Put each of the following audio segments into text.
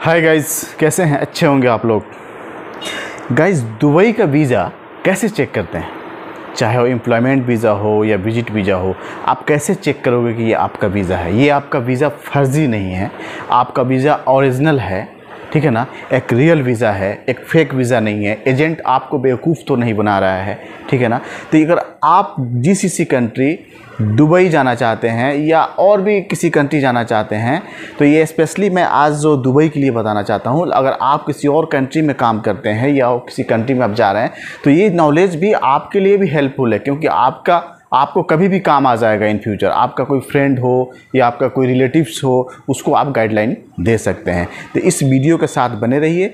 Hi guys, कैसे हैं? अच्छे होंगे आप लोग। गाइस, दुबई का वीज़ा कैसे चेक करते हैं? चाहे वो एम्प्लॉयमेंट वीज़ा हो या विजिट वीज़ा हो, आप कैसे चेक करोगे कि ये आपका वीज़ा है? ये आपका वीज़ा फर्जी नहीं है, आपका वीज़ा ओरिजिनल है, ठीक है ना। एक रियल वीज़ा है, एक फेक वीज़ा नहीं है। एजेंट आपको बेवकूफ़ तो नहीं बना रहा है, ठीक है ना। तो अगर आप जीसीसी कंट्री दुबई जाना चाहते हैं या और भी किसी कंट्री जाना चाहते हैं, तो ये स्पेशली मैं आज जो दुबई के लिए बताना चाहता हूँ। अगर आप किसी और कंट्री में काम करते हैं या किसी कंट्री में आप जा रहे हैं, तो ये नॉलेज भी आपके लिए भी हेल्पफुल है, क्योंकि आपको कभी भी काम आ जाएगा इन फ्यूचर। आपका कोई फ्रेंड हो या आपका कोई रिलेटिव्स हो, उसको आप गाइडलाइन दे सकते हैं। तो इस वीडियो के साथ बने रहिए।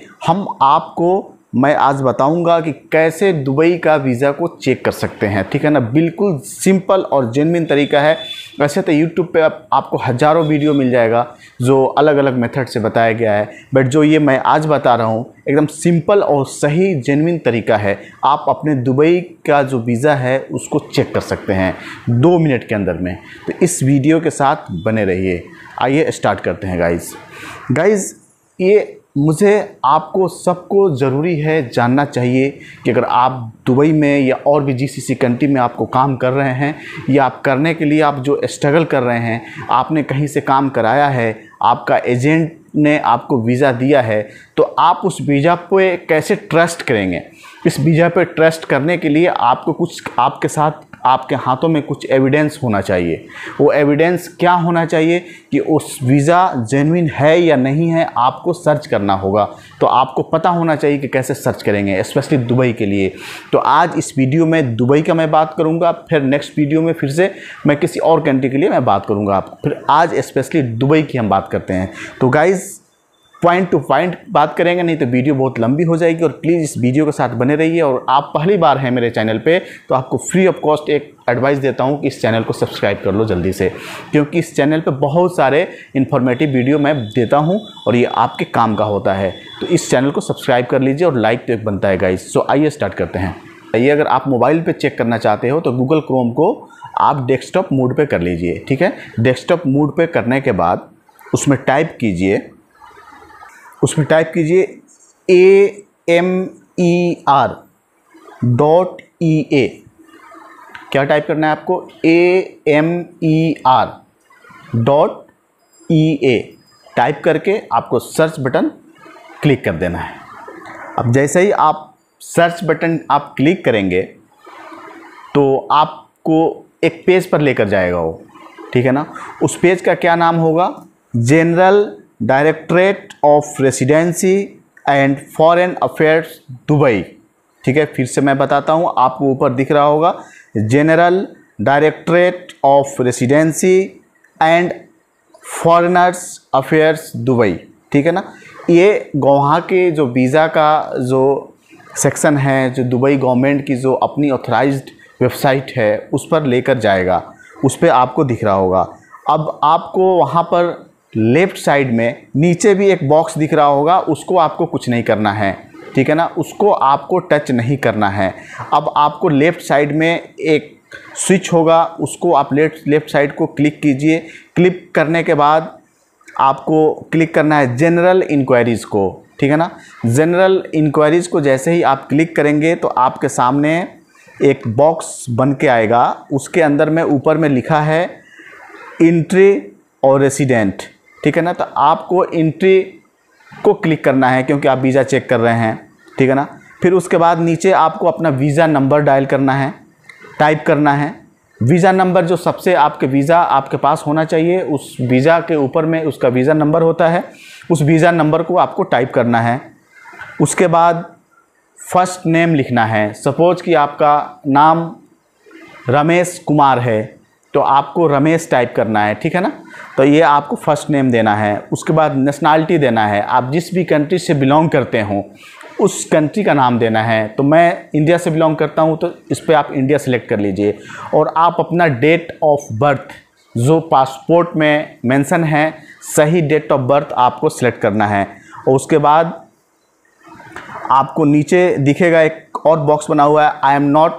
मैं आज बताऊंगा कि कैसे दुबई का वीज़ा को चेक कर सकते हैं, ठीक है ना। बिल्कुल सिंपल और जेन्युइन तरीका है। वैसे तो यूट्यूब पे आपको हज़ारों वीडियो मिल जाएगा जो अलग अलग मेथड से बताया गया है, बट जो ये मैं आज बता रहा हूँ एकदम सिंपल और सही जेन्युइन तरीका है। आप अपने दुबई का जो वीज़ा है उसको चेक कर सकते हैं 2 मिनट के अंदर में। तो इस वीडियो के साथ बने रहिए। आइए स्टार्ट करते हैं गाइज़। ये मुझे आपको सबको ज़रूरी है जानना चाहिए कि अगर आप दुबई में या और भी जीसीसी कंट्री में आपको काम कर रहे हैं या आप करने के लिए आप जो स्ट्रगल कर रहे हैं, आपने कहीं से काम कराया है, आपका एजेंट ने आपको वीज़ा दिया है, तो आप उस वीज़ा पे कैसे ट्रस्ट करेंगे। इस वीज़ा पे ट्रस्ट करने के लिए आपको कुछ आपके हाथों में कुछ एविडेंस होना चाहिए। वो एविडेंस क्या होना चाहिए कि उस वीज़ा जेन्युइन है या नहीं है, आपको सर्च करना होगा। तो आपको पता होना चाहिए कि कैसे सर्च करेंगे, स्पेशली दुबई के लिए। तो आज इस वीडियो में दुबई का मैं बात करूंगा, फिर नेक्स्ट वीडियो में फिर से मैं किसी और कंट्री के लिए मैं बात करूंगा। फिर आज स्पेशली दुबई की हम बात करते हैं। तो गाइज़, पॉइंट टू पॉइंट बात करेंगे, नहीं तो वीडियो बहुत लंबी हो जाएगी। और प्लीज़ इस वीडियो के साथ बने रहिए। और आप पहली बार हैं मेरे चैनल पे, तो आपको फ्री ऑफ कॉस्ट एक एडवाइस देता हूं कि इस चैनल को सब्सक्राइब कर लो जल्दी से, क्योंकि इस चैनल पे बहुत सारे इन्फॉर्मेटिव वीडियो मैं देता हूं और ये आपके काम का होता है। तो इस चैनल को सब्सक्राइब कर लीजिए और लाइक तो एक बनता है गाइस। सो आइए स्टार्ट करते हैं। ये अगर आप मोबाइल पर चेक करना चाहते हो तो गूगल क्रोम को आप डेस्कटॉप मोड पर कर लीजिए, ठीक है। डेस्कटॉप मोड पर करने के बाद उसमें टाइप कीजिए AMER.EA। क्या टाइप करना है आपको? AMER.EA टाइप करके आपको सर्च बटन क्लिक कर देना है। अब जैसे ही आप सर्च बटन आप क्लिक करेंगे तो आपको एक पेज पर लेकर जाएगा वो, ठीक है ना। उस पेज का क्या नाम होगा? General directorate of residency and foreign affairs Dubai, ठीक है। फिर से मैं बताता हूँ, आपको ऊपर दिख रहा होगा general directorate of residency and foreigners affairs Dubai, ठीक है ना। ये वहाँ के जो वीज़ा का जो सेक्शन है, जो दुबई गवर्नमेंट की जो अपनी ऑथराइज्ड वेबसाइट है उस पर लेकर जाएगा। उस पर आपको दिख रहा होगा। अब आपको वहाँ पर लेफ़्ट साइड में नीचे भी एक बॉक्स दिख रहा होगा, उसको आपको कुछ नहीं करना है, ठीक है ना। उसको आपको टच नहीं करना है। अब आपको लेफ़्ट साइड में एक स्विच होगा, उसको आप लेफ़्ट साइड को क्लिक कीजिए। क्लिक करने के बाद आपको क्लिक करना है जनरल इंक्वायरीज़ को, ठीक है ना। जनरल इंक्वायरीज़ को जैसे ही आप क्लिक करेंगे तो आपके सामने एक बॉक्स बन के आएगा। उसके अंदर में ऊपर में लिखा है एंट्री और रेसिडेंट, ठीक है ना। तो आपको एंट्री को क्लिक करना है क्योंकि आप वीज़ा चेक कर रहे हैं, ठीक है ना। फिर उसके बाद नीचे आपको अपना वीज़ा नंबर डायल करना है, टाइप करना है। वीज़ा नंबर जो सबसे आपके वीज़ा आपके पास होना चाहिए, उस वीज़ा के ऊपर में उसका वीज़ा नंबर होता है, उस वीज़ा नंबर को आपको टाइप करना है। उसके बाद फर्स्ट नेम लिखना है। सपोज़ कि आपका नाम रमेश कुमार है तो आपको रमेश टाइप करना है, ठीक है ना। तो ये आपको फर्स्ट नेम देना है। उसके बाद नेशनैलिटी देना है, आप जिस भी कंट्री से बिलोंग करते हो उस कंट्री का नाम देना है। तो मैं इंडिया से बिलोंग करता हूँ तो इस पर आप इंडिया सेलेक्ट कर लीजिए। और आप अपना डेट ऑफ बर्थ जो पासपोर्ट में मेंशन है, सही डेट ऑफ बर्थ आपको सेलेक्ट करना है। और उसके बाद आपको नीचे दिखेगा एक और बॉक्स बना हुआ है, आई एम नॉट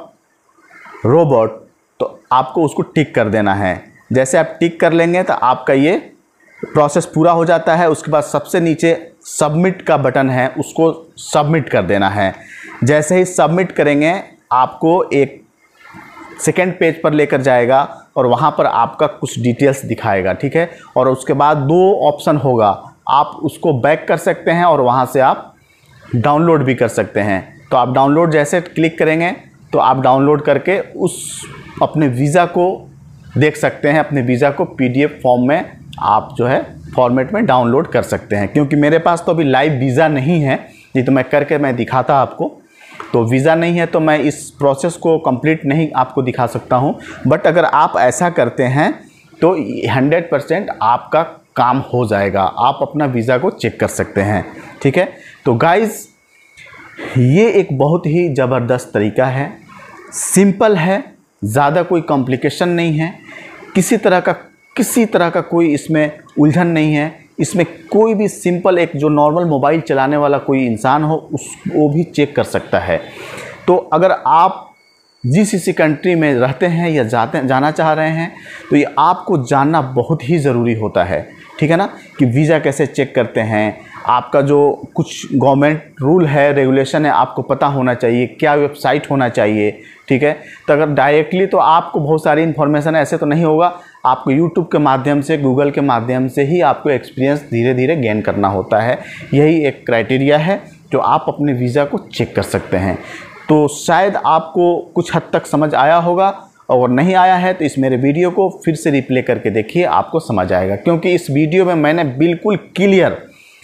रोबोट, तो आपको उसको टिक कर देना है। जैसे आप टिक कर लेंगे तो आपका ये प्रोसेस पूरा हो जाता है, उसके बाद सबसे नीचे सबमिट का बटन है, उसको सबमिट कर देना है। जैसे ही सबमिट करेंगे आपको एक सेकेंड पेज पर लेकर जाएगा और वहाँ पर आपका कुछ डिटेल्स दिखाएगा, ठीक है। और उसके बाद 2 ऑप्शन होगा, आप उसको बैक कर सकते हैं और वहाँ से आप डाउनलोड भी कर सकते हैं। तो आप डाउनलोड जैसे क्लिक करेंगे तो आप डाउनलोड करके उस अपने वीज़ा को देख सकते हैं, अपने वीज़ा को PDF फॉर्म में आप जो है फॉर्मेट में डाउनलोड कर सकते हैं। क्योंकि मेरे पास तो अभी लाइव वीज़ा नहीं है, नहीं तो मैं करके मैं दिखाता आपको। तो वीज़ा नहीं है तो मैं इस प्रोसेस को कंप्लीट नहीं आपको दिखा सकता हूं। बट अगर आप ऐसा करते हैं तो 100% आपका काम हो जाएगा, आप अपना वीज़ा को चेक कर सकते हैं, ठीक है। तो गाइज़ ये एक बहुत ही ज़बरदस्त तरीका है, सिंपल है, ज़्यादा कोई कॉम्प्लिकेशन नहीं है, किसी तरह का कोई इसमें उलझन नहीं है। इसमें कोई भी सिंपल एक जो नॉर्मल मोबाइल चलाने वाला कोई इंसान हो वो भी चेक कर सकता है। तो अगर आप जिस कंट्री में रहते हैं या जाना चाह रहे हैं तो ये आपको जानना बहुत ही ज़रूरी होता है, ठीक है ना, कि वीज़ा कैसे चेक करते हैं, आपका जो कुछ गवर्नमेंट रूल है, रेगुलेशन है, आपको पता होना चाहिए, क्या वेबसाइट होना चाहिए, ठीक है। तो अगर डायरेक्टली तो आपको बहुत सारी इन्फॉर्मेशन ऐसे तो नहीं होगा, आपको यूट्यूब के माध्यम से, गूगल के माध्यम से ही आपको एक्सपीरियंस धीरे धीरे गेन करना होता है। यही एक क्राइटेरिया है जो आप अपने वीज़ा को चेक कर सकते हैं। तो शायद आपको कुछ हद तक समझ आया होगा, और नहीं आया है तो इस मेरे वीडियो को फिर से रिप्ले करके देखिए, आपको समझ आएगा। क्योंकि इस वीडियो में मैंने बिल्कुल क्लियर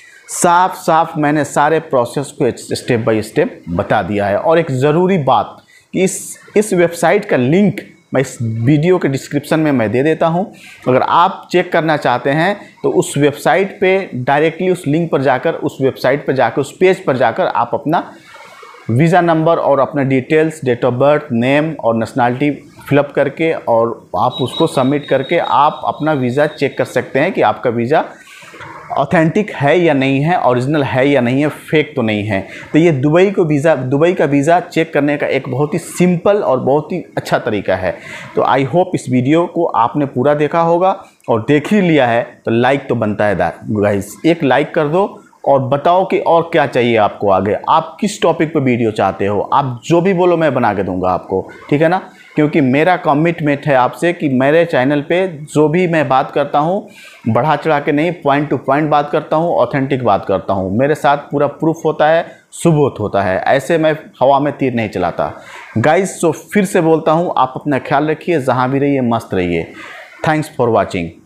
साफ मैंने सारे प्रोसेस को स्टेप बाय स्टेप बता दिया है। और एक ज़रूरी बात कि इस वेबसाइट का लिंक मैं इस वीडियो के डिस्क्रिप्शन में मैं दे देता हूं। अगर आप चेक करना चाहते हैं तो उस वेबसाइट पे डायरेक्टली उस लिंक पर जाकर, उस वेबसाइट पर जाकर, उस पेज पर जाकर आप अपना वीज़ा नंबर और अपना details, date of birth, name और नेशनलिटी फिलअप करके और आप उसको सबमिट करके आप अपना वीज़ा चेक कर सकते हैं कि आपका वीज़ा ऑथेंटिक है या नहीं है, ओरिजिनल है या नहीं है, फेक तो नहीं है। तो ये दुबई का वीज़ा चेक करने का एक बहुत ही सिंपल और बहुत ही अच्छा तरीका है। तो आई होप इस वीडियो को आपने पूरा देखा होगा, और देख ही लिया है तो लाइक तो बनता है गाइस, एक लाइक कर दो और बताओ कि और क्या चाहिए आपको आगे, आप किस टॉपिक पर वीडियो चाहते हो, आप जो भी बोलो मैं बना के दूंगा आपको, ठीक है ना। क्योंकि मेरा कमिटमेंट है आपसे कि मेरे चैनल पे जो भी मैं बात करता हूँ बढ़ा चढ़ा के नहीं, पॉइंट टू पॉइंट बात करता हूँ, ऑथेंटिक बात करता हूँ, मेरे साथ पूरा प्रूफ होता है, सबूत होता है, ऐसे मैं हवा में तीर नहीं चलाता गाइस। तो फिर से बोलता हूँ, आप अपना ख्याल रखिए, जहाँ भी रहिए मस्त रहिए। Thanks for watching.